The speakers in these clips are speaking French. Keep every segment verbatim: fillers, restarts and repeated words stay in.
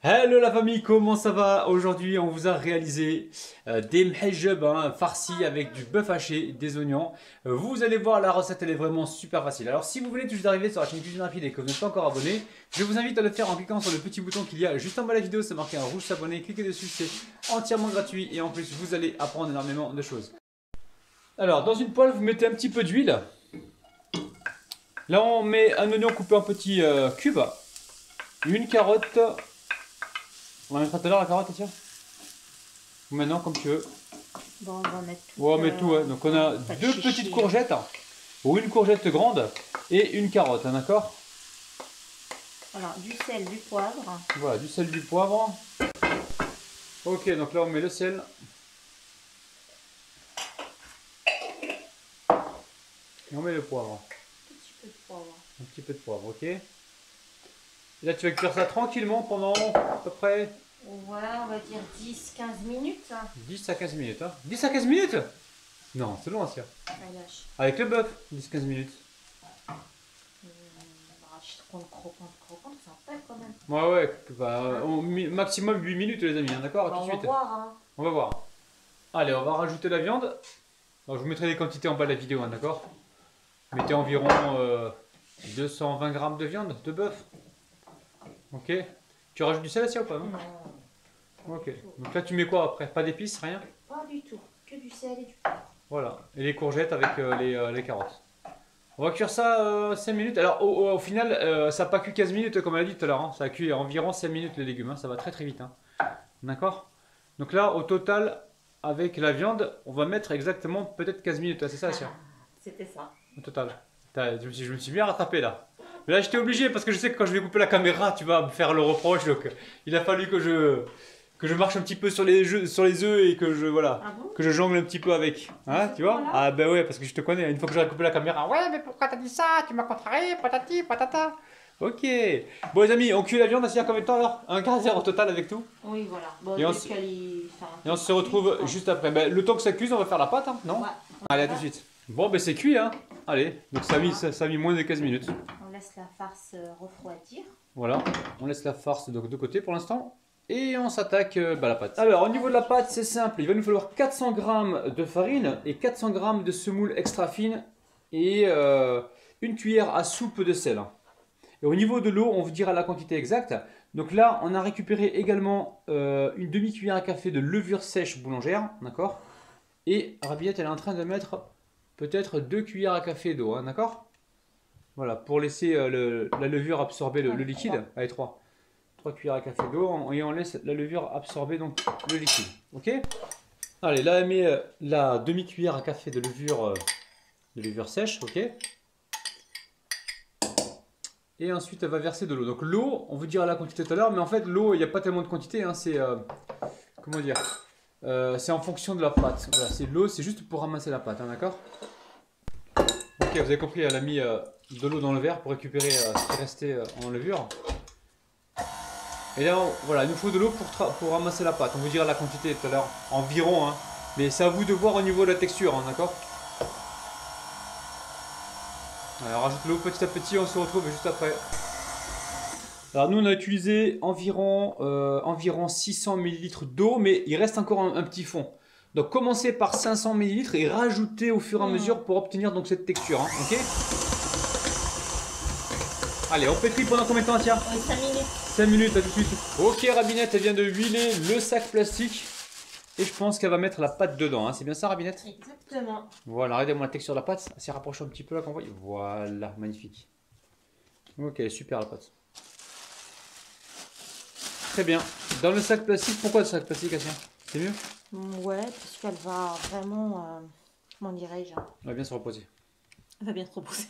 Hello la famille, comment ça va? Aujourd'hui on vous a réalisé euh, des mhejeb hein, farcis avec du bœuf haché, des oignons. Euh, vous allez voir, la recette elle est vraiment super facile. Alors si vous venez tout juste d'arriver sur la chaîne Cuisine Rapide et que vous n'êtes pas encore abonné, je vous invite à le faire en cliquant sur le petit bouton qu'il y a juste en bas de la vidéo, c'est marqué en rouge s'abonner, cliquez dessus, c'est entièrement gratuit et en plus vous allez apprendre énormément de choses. Alors dans une poêle vous mettez un petit peu d'huile. Là on met un oignon coupé en petits euh, cubes, une carotte. On va mettre tout à l'heure la carotte, tiens. Ou maintenant, comme tu veux. Bon, on va mettre tout. On va mettre tout, ouais. Donc on a deux petites courgettes, ou une courgette grande, et une carotte, hein, d'accord? Voilà, du sel, du poivre. Voilà, du sel, du poivre. Ok, donc là on met le sel. Et on met le poivre. Un petit peu de poivre. Un petit peu de poivre, ok. Et là tu vas cuire ça tranquillement pendant à peu près... Ouais, on va dire dix à quinze minutes. Hein. dix à quinze minutes, hein. dix à quinze minutes? Non, c'est long, ça. Avec le bœuf, dix à quinze minutes. Hum, bah, je trouve croquante, croquante, ça pète quand même. Ouais, ouais, bah, au maximum huit minutes, les amis, hein, d'accord? Bah, tout de on suite. va voir. Hein. On va voir. Allez, on va rajouter la viande. Alors, je vous mettrai les quantités en bas de la vidéo, hein, d'accord? Mettez environ euh, deux cent vingt grammes de viande, de bœuf. Ok. Tu rajoutes du sel aussi ou pas? Non. Non. Ok. Donc là, tu mets quoi après? Pas d'épices, rien? Pas du tout. Que du sel et du poivre. Voilà. Et les courgettes avec euh, les, euh, les carottes. On va cuire ça euh, cinq minutes. Alors, au, au, au final, euh, ça n'a pas cuit quinze minutes, comme on a dit tout à l'heure. Hein. Ça a cuit environ cinq minutes les légumes. Hein. Ça va très très vite. Hein. D'accord? Donc là, au total, avec la viande, on va mettre exactement peut-être quinze minutes. C'est ça, Sia? C'était ça. Au total. Je me, suis, je me suis bien rattrapé là. Mais là, j'étais obligé parce que je sais que quand je vais couper la caméra, tu vas me faire le reproche. Donc, il a fallu que je, que je marche un petit peu sur les, jeux, sur les œufs et que je, voilà, ah bon que je jongle un petit peu avec. Hein, tu vois? Ah, ben ouais, parce que je te connais. Une fois que j'aurai coupé la caméra, ouais, mais pourquoi t'as dit ça? Tu m'as contrarié, patati, patata. Ok. Bon, les amis, on cuit la viande, à combien de temps alors? Un quart d'heure au total avec tout? Oui, voilà. Bon, et on, se... et on se retrouve cuit, juste après. Ben, le temps que ça cuise, on va faire la pâte, hein, non? Ouais. Allez, à tout de suite. Bon, ben c'est cuit, hein. Allez, donc ça a, mis, ça, ça a mis moins de quinze minutes. On laisse la farce refroidir. Voilà, on laisse la farce de, de côté pour l'instant. Et on s'attaque euh, bah, à la pâte. Alors, au niveau de la pâte, c'est simple. Il va nous falloir quatre cents grammes de farine et quatre cents grammes de semoule extra fine et euh, une cuillère à soupe de sel. Et au niveau de l'eau, on vous dira la quantité exacte. Donc là, on a récupéré également euh, une demi-cuillère à café de levure sèche boulangère, d'accord? Et Rabiette, elle est en train de mettre peut-être deux cuillères à café d'eau, hein, d'accord? Voilà, pour laisser euh, le, la levure absorber le, le liquide. Allez, trois. trois cuillères à café d'eau et on laisse la levure absorber donc le liquide. Ok? Allez, là, elle met euh, la demi-cuillère à café de levure, euh, de levure sèche, ok? Et ensuite, elle va verser de l'eau. Donc l'eau, on vous dira la quantité tout à l'heure, mais en fait, l'eau, il n'y a pas tellement de quantité, hein, c'est... Euh, comment dire? Euh, c'est en fonction de la pâte. Voilà, c'est l'eau, c'est juste pour ramasser la pâte, hein, d'accord? Ok, vous avez compris, elle a mis euh, de l'eau dans le verre pour récupérer euh, ce qui restait euh, en levure. Et là, on, voilà, il nous faut de l'eau pour, pour ramasser la pâte. On vous dira la quantité tout à l'heure, environ, hein. Mais c'est à vous de voir au niveau de la texture, hein, d'accord? Alors, rajoute l'eau petit à petit, on se retrouve juste après. Alors nous on a utilisé environ, euh, environ six cents millilitres d'eau, mais il reste encore un, un petit fond. Donc commencez par cinq cents millilitres et rajoutez au fur et à mesure pour obtenir donc cette texture. Hein, ok? Allez, on pétrit pendant combien de temps, Tia? cinq minutes. cinq minutes, à tout de suite. Ok, Rabinette, elle vient de huiler le sac plastique. Et je pense qu'elle va mettre la pâte dedans. Hein. C'est bien ça, Rabinette? Exactement. Voilà, regardez-moi la texture de la pâte. Elle s'est rapprochée un petit peu là qu'on voit. Voilà, magnifique. Ok, super la pâte. Très bien. Dans le sac plastique, pourquoi le sac plastique, Assia? C'est mieux? Ouais, parce qu'elle va vraiment, euh, comment dirais-je? Elle va bien se reposer. Elle va bien se reposer.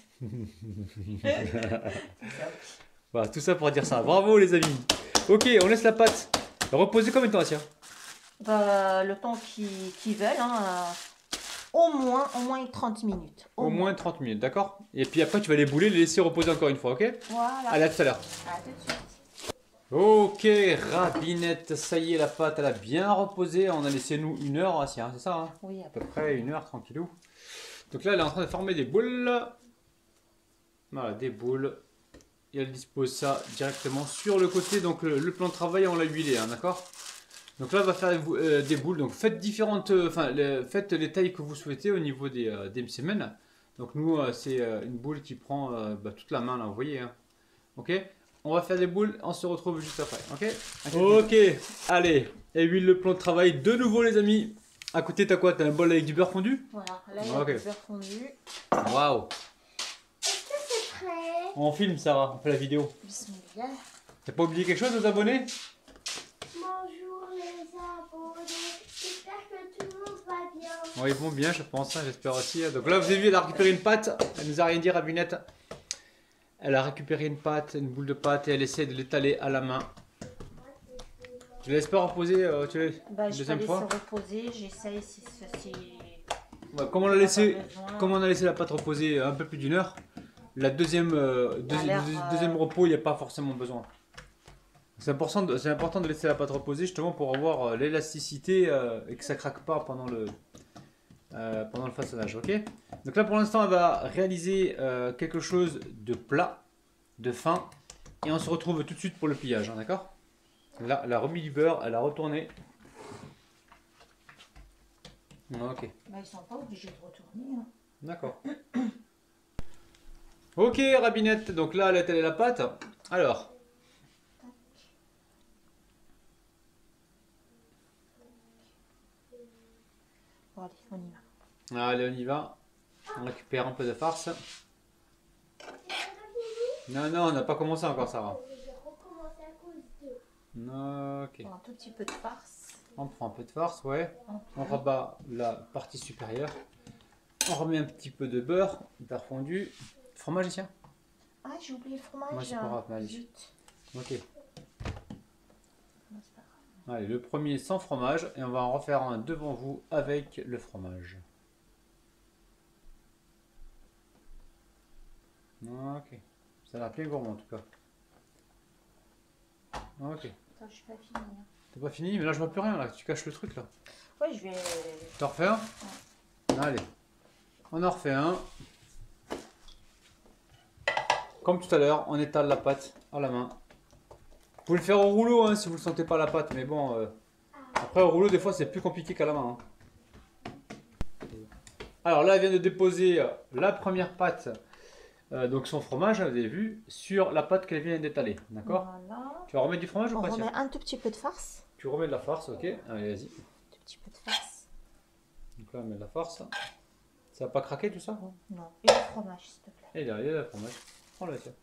Voilà, tout ça pour dire ça. Bravo les amis. Ok, on laisse la pâte reposer combien de temps, Assia? Bah, le temps qu'ils qu'ils veulent, hein, euh, au moins, au moins trente minutes. Au, au moins. moins trente minutes, d'accord? Et puis après, tu vas les bouler, les laisser reposer encore une fois, ok? Voilà. Allez, à tout à l'heure. À tout de suite. Ok, Rabinette, ça y est, la pâte, elle a bien reposé. On a laissé nous une heure, hein, c'est ça, hein? Oui, à peu près une heure, tranquillou. Donc là, elle est en train de former des boules. Voilà, des boules. et elle dispose ça directement sur le côté. Donc le, le plan de travail on l'a huilé, hein, d'accord. Donc là on va faire euh, des boules. Donc faites différentes, enfin euh, faites les tailles que vous souhaitez au niveau des, euh, des semaines. Donc nous euh, c'est euh, une boule qui prend euh, bah, toute la main là, vous voyez. Hein. Ok. On va faire des boules, on se retrouve juste après. Ok. Ok. Allez, et huile le plan de travail de nouveau les amis. À côté t'as quoi? T'as un bol avec du beurre fondu? Voilà, là il y a okay. du beurre fondu. Waouh. Est-ce que c'est prêt? On filme Sarah, on fait la vidéo. Bismillah. T'as pas oublié quelque chose aux abonnés? Bonjour les abonnés, j'espère que tout le monde va bien. Oui, ils vont bien je pense, hein, j'espère aussi. Donc là vous avez vu, elle a récupéré une pâte, elle nous a rien dit Rabinette. Elle a récupéré une pâte, une boule de pâte et elle essaie de l'étaler à la main. Tu la laisses pas reposer euh, tu laisses Bah, je deuxième peux fois laisser reposer, j'essaye si ceci... Ouais, comme, on a laissé, comme on a laissé la pâte reposer un peu plus d'une heure, la deuxième, euh, deuxi l'air, deuxi euh... deuxième repos, il n'y a pas forcément besoin. C'est important, de, important de laisser la pâte reposer justement pour avoir euh, l'élasticité euh, et que ça craque pas pendant le, euh, pendant le façonnage. Ok. Donc là pour l'instant elle va réaliser euh, quelque chose de plat, de fin, et on se retrouve tout de suite pour le pliage, hein, d'accord? Là elle a remis du beurre, elle a retourné. Ok. Bah, ils sont pas obligés de retourner. Hein. D'accord. Ok, Rabinette, donc là, elle a étalé la pâte. Alors. Bon, allez, on y va. Allez, on y va. On récupère un peu de farce. Non, non, on n'a pas commencé encore, Sarah. Ok. Bon, un tout petit peu de farce. On prend un peu de farce, ouais. On rabat la partie supérieure. On remet un petit peu de beurre, beurre fondu. Fromage ici. Ah, j'ai oublié le fromage. Moi, c'est pas grave, allez. Zut. Ok. Non, c'est pas grave. Allez, le premier sans fromage. Et on va en refaire un devant vous avec le fromage. Ok. Ça a l'air bien gourmand en tout cas. Ok. Attends, je suis pas finie. Hein. T'as pas fini? Mais là je vois plus rien là, tu caches le truc là. Ouais, je vais... T'en refais un? Ouais. Allez. On en refait un. Comme tout à l'heure, on étale la pâte à la main. Vous pouvez le faire au rouleau hein, si vous ne sentez pas la pâte, mais bon... Euh, après au rouleau des fois c'est plus compliqué qu'à la main. Hein. Alors là elle vient de déposer la première pâte. Euh, donc son fromage, vous avez vu, sur la pâte qu'elle vient d'étaler, d'accord? Voilà. Tu vas remettre du fromage On ou pas? remet un tout petit peu de farce. Tu remets de la farce, ok. Allez, vas-y. Un tout petit peu de farce. Donc là, on met de la farce. Ça va pas craquer tout ça? Hein? Non. Et le fromage, s'il te plaît. Et derrière, il y a le fromage. Prends-le, tiens.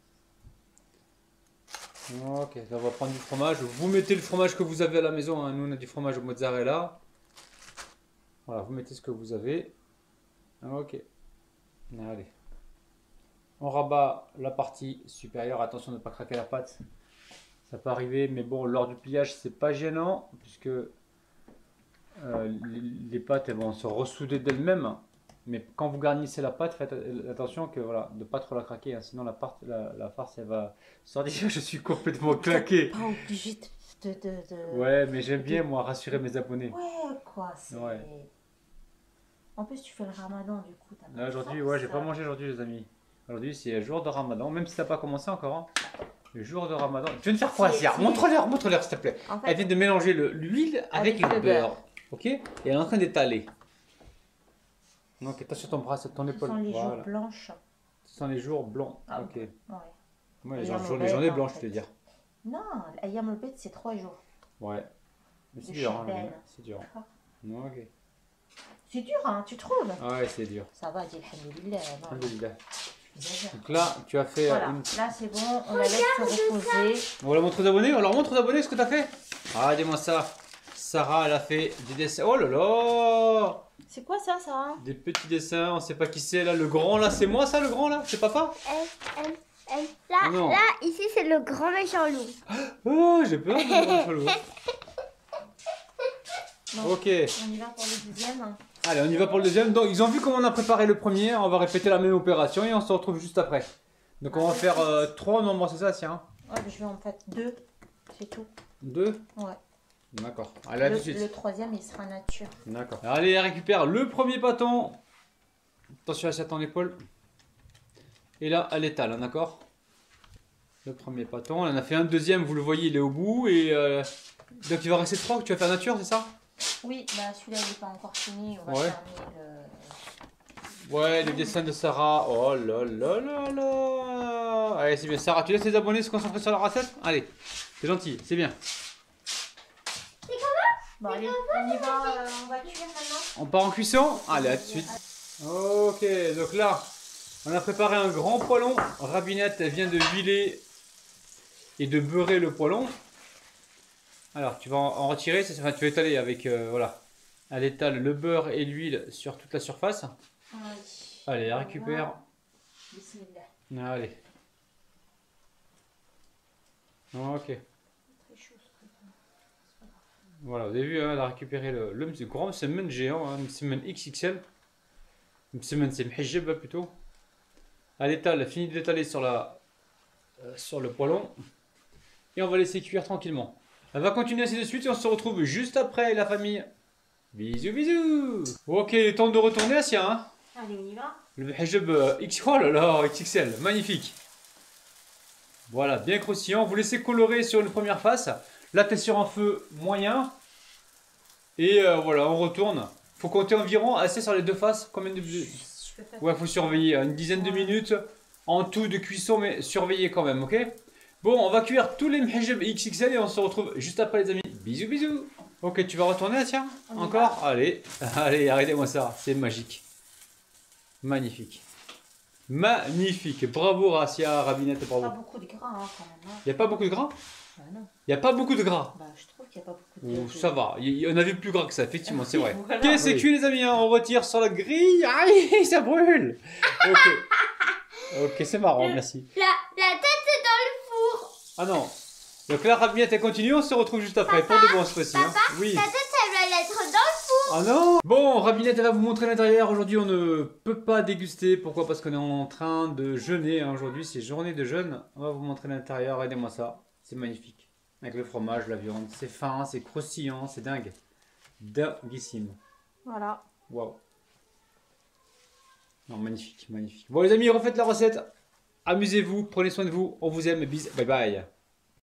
Ok, là, on va prendre du fromage. Vous mettez le fromage que vous avez à la maison. Hein. Nous, on a du fromage au mozzarella. Voilà, vous mettez ce que vous avez. Ok. Allez. On rabat la partie supérieure. Attention de ne pas craquer la pâte. Ça peut arriver, mais bon, lors du pliage, c'est pas gênant. Puisque euh, les, les pâtes elles vont se ressouder d'elles-mêmes. Mais quand vous garnissez la pâte, faites attention que voilà, de ne pas trop la craquer. Hein, sinon, la, part, la, la farce, elle va sortir. Je suis complètement claqué. Pas obligé de, de, de, de... Ouais, mais j'aime bien, moi, rassurer mes abonnés. Ouais, quoi. Ouais. En plus, tu fais le ramadan, du coup. Là, aujourd'hui, ouais, j'ai pas mangé aujourd'hui, les amis. Aujourd'hui, c'est le jour de ramadan, même si ça n'a pas commencé encore. Hein. Le jour de ramadan. Tu viens de faire quoi, Sia? Montre-leur, montre-leur, s'il te plaît. En fait, elle vient de mélanger l'huile avec, avec le beurre. beurre. Ok? Et elle est en train d'étaler. Donc, t'as sur ton bras, sur ton Ce épaule. Ce sont les voilà. jours blanches. Ce sont les jours blancs. Ah, ok. Ouais. Ouais, les, jour, les journées blanches, je veux dire. Non, Ayam al-Bayt, c'est trois jours. Ouais. Mais c'est dur, hein, c'est dur. Ok. C'est dur, hein, tu trouves? Ouais, c'est dur. Ça va, dis alhamdoulilah. Alhamdoulilah. Donc là, tu as fait voilà. une... Là, c'est bon, on la laisse se reposer. On la montre aux abonnés, on leur montre aux abonnés ce que tu as fait. Ah, dis-moi ça. Sarah, elle a fait des dessins. Oh là là! C'est quoi ça, Sarah? Des petits dessins, on sait pas qui c'est là. Le grand là, c'est moi ça, le grand là? C'est papa? Euh, euh, euh, là, non. là, ici, c'est le grand méchant loup. Oh, j'ai peur du grand méchant loup. Bon, ok. On y va pour le deuxième. Allez, on y va pour le deuxième. Donc, ils ont vu comment on a préparé le premier. On va répéter la même opération et on se retrouve juste après. Donc, on va faire euh, trois nombres, c'est ça, tiens? Ouais, je vais en faire deux. C'est tout. Deux? Ouais. D'accord. Allez, à le, tout de suite. Le troisième, il sera nature. D'accord. Allez, elle récupère le premier bâton. Attention à ton épaule. Et là, elle étale, hein, d'accord? Le premier pâton. On en a fait un deuxième, vous le voyez, il est au bout. Et euh, donc il va rester trois que tu vas faire nature, c'est ça? Oui, bah celui-là il n'est pas encore fini. On va Ouais. terminer le... Ouais, les dessins de Sarah. Oh là là là là. Allez, c'est bien. Sarah, tu laisses les abonnés se concentrer sur la recette? Allez, c'est gentil, c'est bien. Bon, allez, on y va, euh, on va cuire maintenant. On part en cuisson? Allez, à tout de suite. Ok, donc là, on a préparé un grand poêlon. Rabinette vient de huiler et de beurrer le poêlon. Alors, tu vas en retirer, enfin, tu vas étaler avec, euh, voilà. Elle étale le beurre et l'huile sur toute la surface. Oui. Allez, elle récupère. Bismillah. Allez. Ok. Très chaud, ce truc. Voilà, vous avez vu, hein, elle a récupéré le, le grand semaine géant, hein, une semaine X X L. Une semaine c'est mhijab plutôt. Elle étale, elle finit d'étaler sur, la, euh, sur le poêlon. Et on va laisser cuire tranquillement. Elle va continuer ainsi de suite et on se retrouve juste après la famille. Bisous bisous. Ok, il est temps de retourner Asia. Hein. Allez, on y va. Le hijab euh, X, oh là là, X X L, magnifique. Voilà, bien croustillant. Vous laissez colorer sur une première face. Là, tu es sur un feu moyen. Et euh, voilà, on retourne. Faut compter environ, assez sur les deux faces. Combien de... Ouais, faut surveiller. Une dizaine de minutes en tout de cuisson, mais surveillez quand même, ok? Bon, on va cuire tous les mhijab X X L et on se retrouve juste après, les amis. Bisous, bisous. Ok, tu vas retourner, tiens. Encore? Allez, allez, arrêtez-moi ça. C'est magique. Magnifique. Magnifique. Bravo, Racia, Rabinette, bravo. Pas beaucoup de gras, hein, quand même. Il n'y a pas beaucoup de gras? Bah non. Il n'y a pas beaucoup de gras. Bah, je trouve qu'il n'y a pas beaucoup de Ouh, gras. ça va, il y en avait plus gras que ça, effectivement, c'est vrai. Voilà. Ok, c'est Oui. cuit les amis, hein, on retire sur la grille. Aïe, ça brûle. Ok, ok, c'est marrant, merci. La, la tête est dans le four. Ah non, donc là, Rabinette, elle continue, on se retrouve juste après, pour de bon ce fois-ci. Hein. Oui. La tête, elle va être dans le four. Ah non. Bon, Rabinette, elle va vous montrer l'intérieur. Aujourd'hui, on ne peut pas déguster. Pourquoi? Parce qu'on est en train de jeûner. Hein. Aujourd'hui, c'est journée de jeûne. On va vous montrer l'intérieur, aidez-moi ça. C'est magnifique. Avec le fromage, la viande, c'est fin, c'est croustillant, c'est dingue. Dinguissime. Voilà. Waouh. Non, magnifique, magnifique. Bon les amis, refaites la recette. Amusez-vous, prenez soin de vous. On vous aime, bis, bye bye.